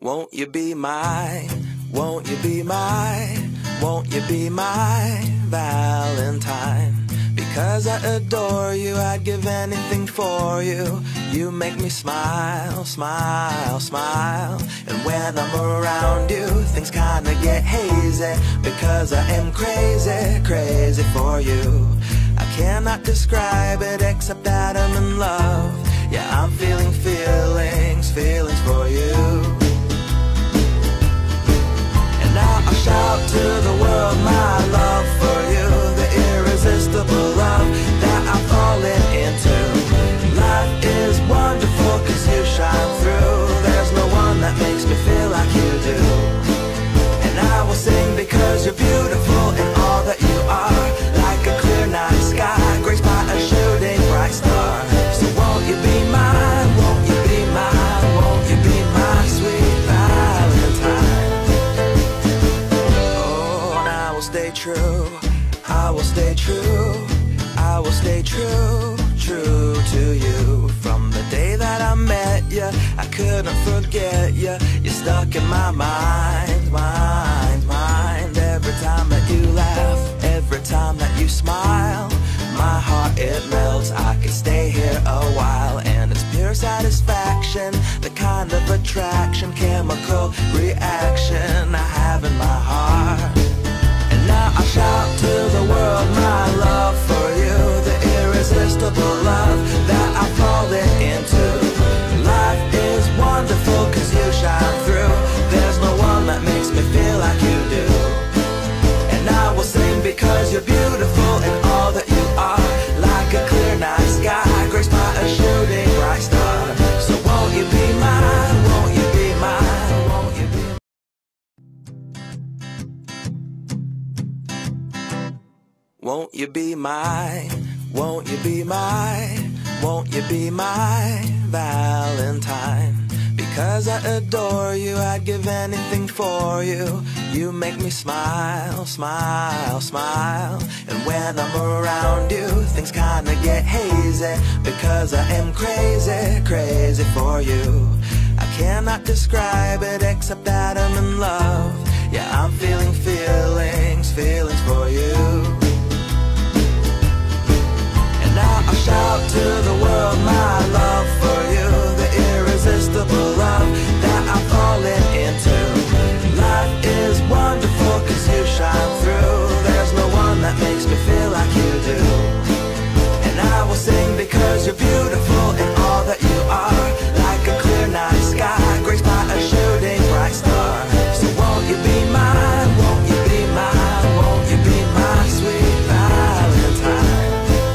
Won't you be my, won't you be my, won't you be my Valentine? Because I adore you, I'd give anything for you. You make me smile, smile, smile. And when I'm around you, things kinda get hazy. Because I am crazy, crazy for you. I cannot describe it except that I'm in love. Yeah, I'm feeling feelings, feelings for you. And now I'll shout to the world my love for you. The irresistible love that I'm falling into. Life is wonderful cause you shine through. There's no one that makes me feel like you do. And I will sing because you're beautiful in all that you are. Like a clear night sky, graced by a shooting bright star. So won't you be mine, won't you be mine, won't you be my sweet Valentine? Oh, and I will stay true, I will stay true, I will stay true, true to you. From the day that I met you, I couldn't forget you. You're stuck in my mind, mind, mind. Every time that you laugh, every time that you smile, my heart it melts. I could stay here a while. And it's pure satisfaction, the kind of attraction, chemical reaction I have in my heart. And now I shout to the world my love for you. The irresistible love that I'm falling into. Life is wonderful cause you shine through. There's no one that makes me feel like you do. And I will sing because you're beautiful in all that you are. Like a clear night sky, graced by a shooting bright star. So won't you be mine, won't you be mine, won't you be mine? Won't you be my, won't you be my, won't you be my Valentine? Because I adore you, I'd give anything for you. You make me smile, smile, smile. And when I'm around you, things kinda get hazy. Because I am crazy, crazy for you. I cannot describe it except that I'm in love. Yeah, I'm feeling feelings, feelings for you. And now I'll shout to the world my love for you. The irresistible love that I'm falling into. Life is wonderful cause you shine through. There's no one that makes me feel like you do. And I will sing because you're beautiful in all that you are. Like a clear night sky, graced by a shooting bright star. So won't you be mine, won't you be mine, won't you be my sweet Valentine?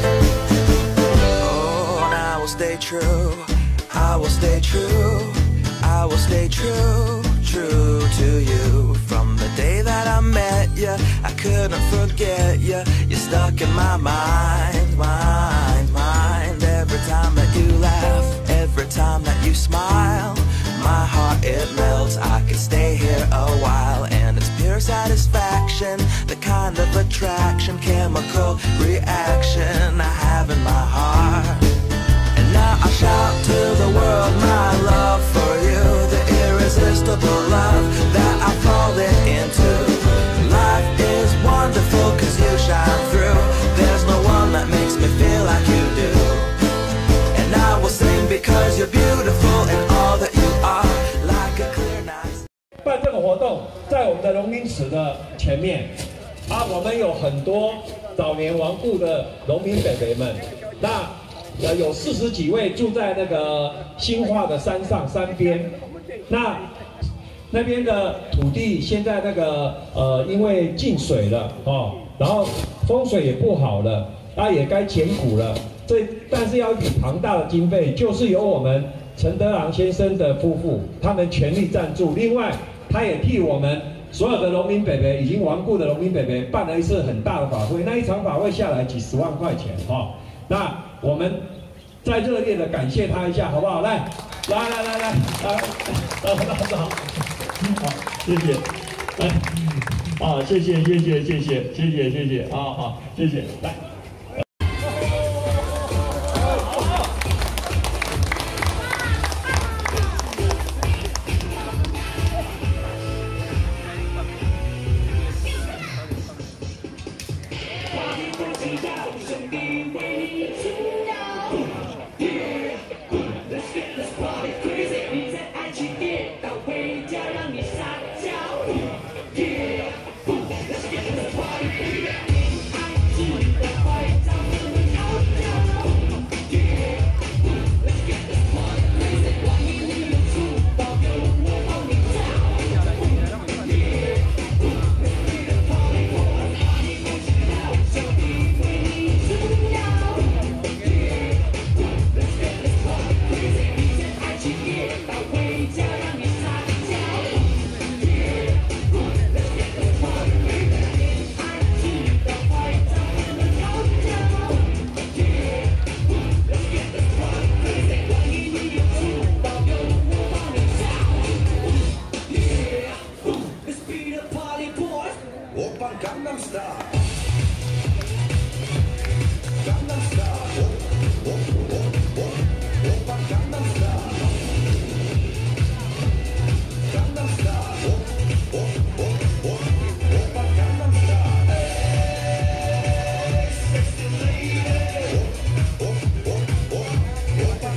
Oh, and I will stay true, I will stay true, I will stay true, true to you. From the day that I met you, I couldn't forget you. You're stuck in my mind, mind, mind. Every time that you laugh, every time that you smile, my heart it melts. I could stay here a while. And it's pure satisfaction, the kind of attraction, chemical reaction I have in my heart. And now I shout to the world my love for you. The irresistible love that I'm falling into. Life is wonderful cause you shine through. There's no one that makes me feel like you do. And I will sing because you're beautiful in all that you are. Like a clear night. 办这个活动在我们的荣民池的前面啊，我们有很多早年亡故的农民伯伯们，那有40几位住在那个新化的山上山边，那边的土地现在那个因为进水了哦，然后风水也不好了，也该减谷了，但是要一笔庞大的经费，就是由我们陈德郎先生的夫妇他们全力赞助，另外他也替我们所有的农民伯伯已经亡故的农民伯伯办了一次很大的法会，那一场法会下来几10万块钱哦，那我们再热烈的感谢他一下，好不好？来，大家好，好，谢谢，来，啊，谢谢，啊，好，谢谢，来。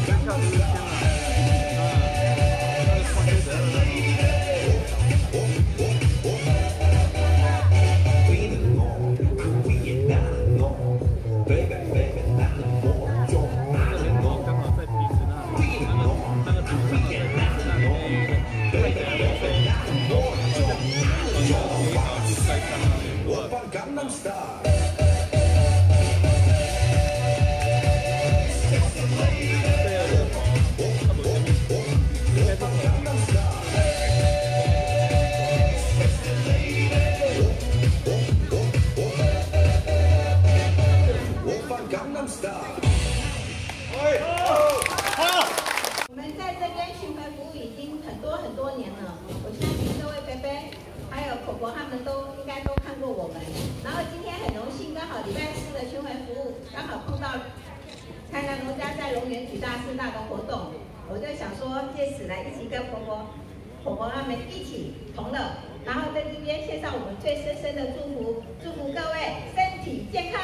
我们在这边巡回服务已经很多年了，我相信各位伯伯还有婆婆他们都应该都看过我们。然后今天很荣幸，刚好礼拜四的巡回服务刚好碰到台南农家在龙园举大师大的活动，我就想说借此来一起跟婆婆他们一起同乐，然后在这边献上我们最深深的祝福，祝福各位身体健康。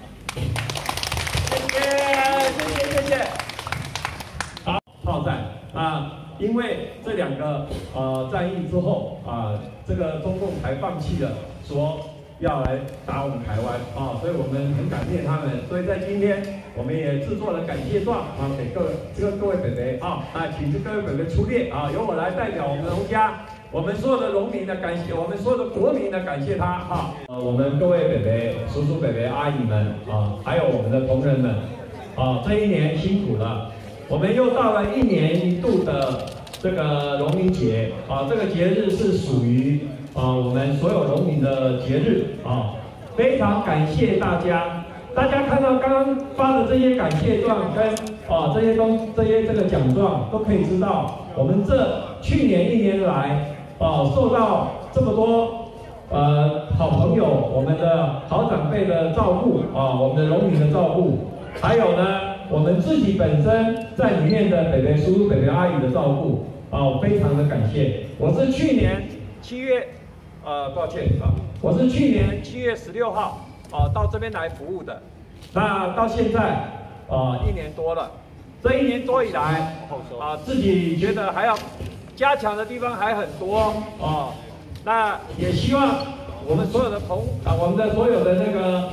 谢谢。好，炮战啊，因为这两个战役之后啊，这个中共才放弃了说要来打我们台湾啊，所以我们很感谢他们。所以在今天，我们也制作了感谢状啊，给各位北北啊，请各位北北出列啊，由我来代表我们农家，我们所有的农民的感谢，我们所有的国民的感谢他哈。我们各位北北、叔叔、伯伯、阿姨们啊，还有我们的同仁们啊，这一年辛苦了。我们又到了1年1度的这个农民节啊，这个节日是属于我们所有农民的节日啊，非常感谢大家。大家看到刚刚发的这些感谢状跟这些这个奖状，都可以知道我们去年1年来受到这么多好朋友、我们的好长辈的照顾啊，我们的农民的照顾，还有呢我们自己本身在里面的北北叔叔、北北阿姨的照顾啊，我非常的感谢。我是去年7月抱歉啊，我是去年7月16号到这边来服务的，那到现在1年多了。这1年多以来自己觉得还要加强的地方还很多那也希望我们所有的我们的所有的那个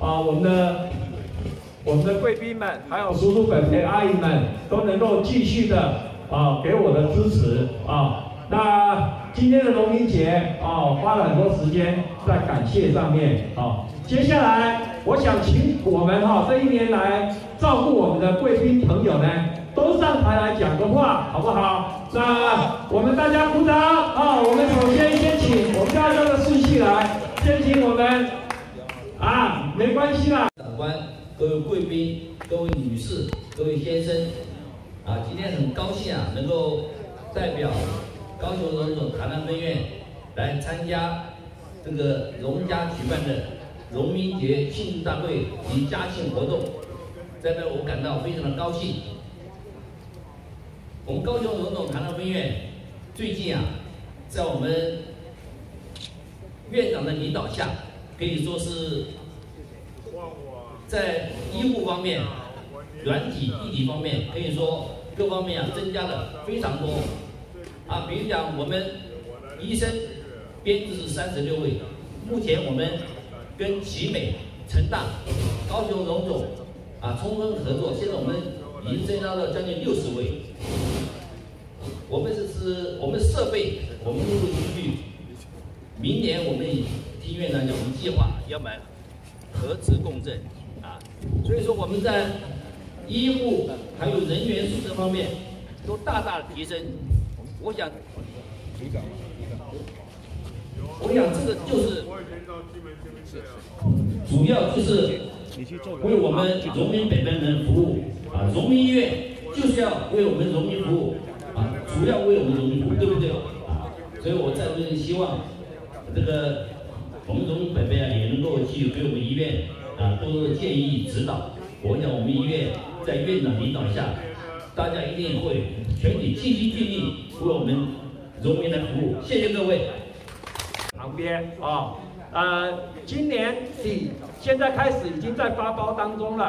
我们的贵宾们，还有叔叔、伯伯、阿姨们，都能够继续的给我的支持那今天的农民节花了很多时间在感谢上面接下来我想请我们这1年来照顾我们的贵宾朋友呢，都上台来讲个话，好不好？那我们大家鼓掌我们首先请我们家这个顺序来，先请我们没关系啦。 长官、各位贵宾、各位女士、各位先生今天很高兴能够代表高雄荣总台南分院来参加这个荣家举办的农民节庆祝大会及嘉庆活动，在这我感到非常的高兴。我们高雄荣总台南分院最近在我们院长的领导下，可以说是在医护方面、软体、硬体方面，可以说各方面增加了非常多比如讲我们医生编制是36位，目前我们跟奇美、成大、高雄荣总充分合作，现在我们已经增加了将近60位。我们设备，我们陆陆续续，明年我们听院长讲，我们计划要买核磁共振所以说我们在医护还有人员素质方面都大大的提升。我想这个就是主要就是为我们农民北边人服务农民医院就是要为我们农民服务主要为我们农民服务，对不对所以我在这里希望这个我们农民北边也能够继续给我们医院多多的建议指导。我想我们医院在院长领导下，大家一定会全体尽心尽力为我们农民来服务。谢谢各位。 旁边今年底现在开始已经在发包当中了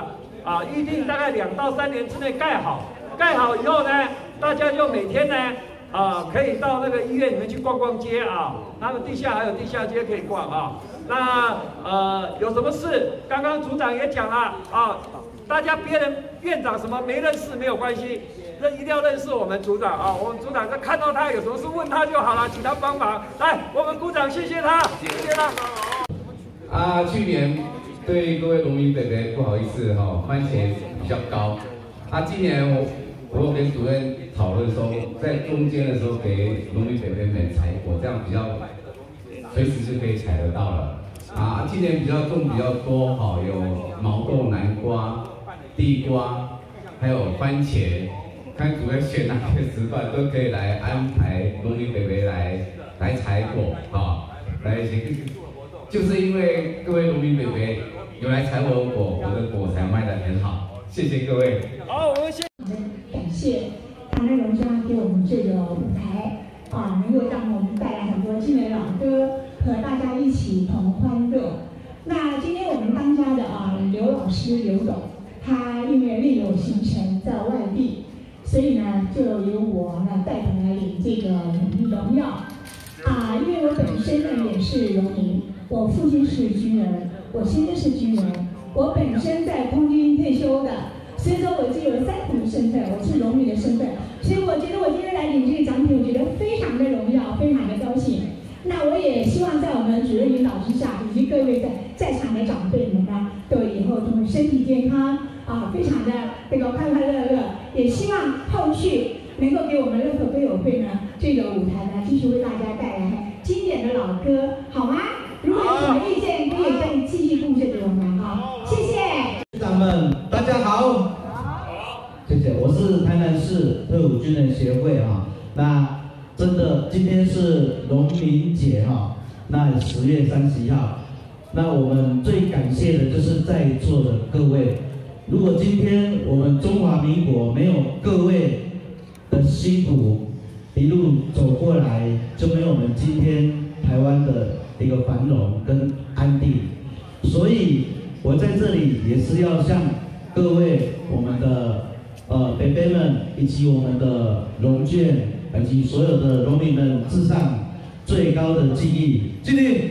预定大概2到3年之内盖好。盖好以后呢，大家就每天呢，可以到那个医院里面去逛逛街啊。他们地下还有地下街可以逛啊。那有什么事，刚刚组长也讲了啊，大家别人院长什么没认识没有关系，一定要认识我们组长啊。我们组长看到他有什么事问他就好了，请他帮忙。来，我们鼓掌，谢谢他，谢谢他。 去年对各位农民伯伯不好意思番茄比较高。今年我有跟主任讨论说，在中间的时候给农民伯伯们采果，这样比较随时就可以采得到了。今年比较种比较多有毛豆、南瓜、地瓜，还有番茄。看主任选哪个时段都可以来安排农民伯伯来采果来就是因为各位农民伯伯有来采我的果，我的果才卖得很好。谢谢各位。 好，我们先感谢唐人荣家给我们这个舞台能够让我们带来很多青年老歌和大家一起同欢乐。那今天我们当家的刘老师刘董，他因为另有行程在外地，所以呢就由我呢带头来领这个荣耀。因为我本身呢也是农民，我父亲是军人，我先生是军人，我本身在空军退休的。所以说，我具有3重身份，我是农民的身份，所以我觉得我今天来领这个奖品，我觉得非常的荣耀，非常的高兴。那我也希望在我们主任引导之下，以及各位在场的长辈们呢，都以后都会身体健康非常的快快乐乐。也希望后续能够给我们乐口歌友会呢这个舞台呢，继续为大家带来经典的老歌，好吗？如果有什么意见，可以再继续贡献给我们谢谢。 学长们，大家好。谢谢，我是台南市退伍军人协会那真的今天是农民节那10月31号，那我们最感谢的就是在座的各位。如果今天我们中华民国没有各位的辛苦一路走过来，就没有我们今天台湾的一个繁荣跟安定。所以我在这里也是要向各位我们的伯伯们以及我们的农眷以及所有的农民们致上最高的敬意，敬礼！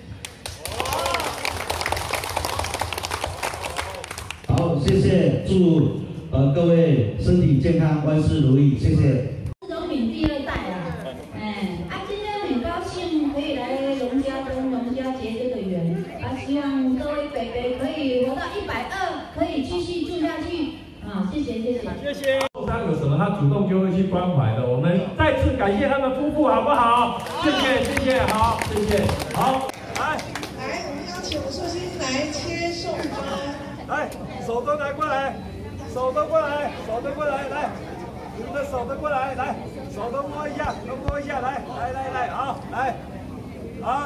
好，谢谢，祝各位身体健康，万事如意，谢谢。 农民第2代今天很高兴可以来农家跟农家结这个缘希望各位伯伯可以活到120，可以继续住下去谢谢谢谢谢谢。受伤有什么他主动就会去关怀的，我们再次感谢他们夫妇，好不好？谢谢谢谢，好谢谢，好来， 我们邀请我们寿星来切寿花， 来手都拿过来，手都过来，手都过来，来，你们的手都过来，来，手都摸一下，都摸一下，来，好，来，好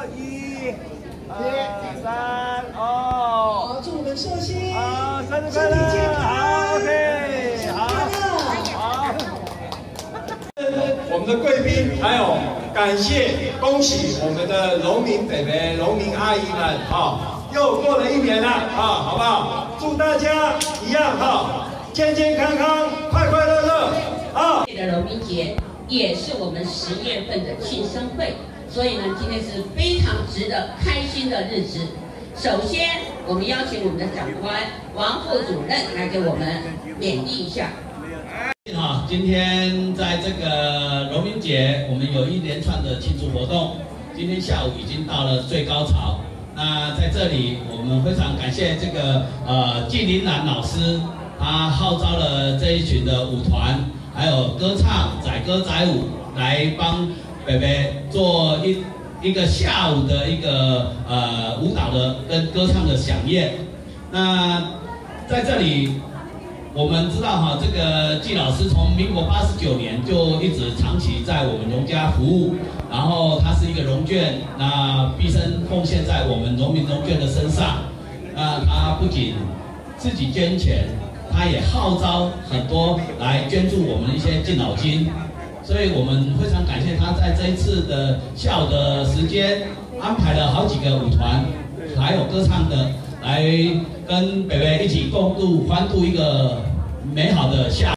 1、2、3， 好，祝我们寿星生日快乐，好 ，OK， 好。我们的贵宾，还有感谢、恭喜我们的农民伯伯、农民阿姨们，又过了1年了，好不好？祝大家一样健健康康、快快乐乐， 的农民节也是我们10月份的庆生会，所以呢，今天是非常值得开心的日子。首先，我们邀请我们的长官王副主任来给我们勉励一下。 今天在这个农民节，我们有一连串的庆祝活动。今天下午已经到了最高潮。那在这里，我们非常感谢这个纪林兰老师，他号召了这一群的舞团，还有歌唱、载歌载舞，来帮伯伯做一个下午的一个舞蹈的跟歌唱的飨宴。那在这里。我们知道这个纪老师从民国89年就一直长期在我们农家服务，然后他是一个农眷，那毕生奉献在我们农民农眷的身上。那他不仅自己捐钱，他也号召很多来捐助我们一些敬老金。所以我们非常感谢他在这一次的下午的时间安排了好几个舞团，还有歌唱的。 来跟北北一起共度欢度一个美好的夏。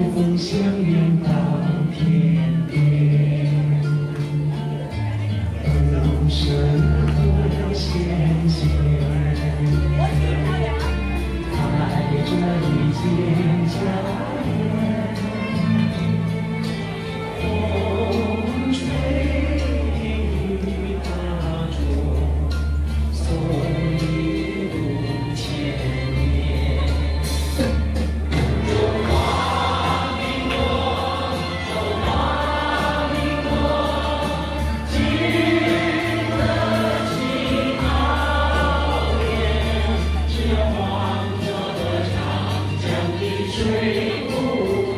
风相连到天边，浮生和仙仙，带着一件佳缘，风吹雨打中，送一路千年。中华民国，中华民国，经得起考验，只有黄河的长江的水不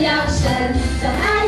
要生，小孩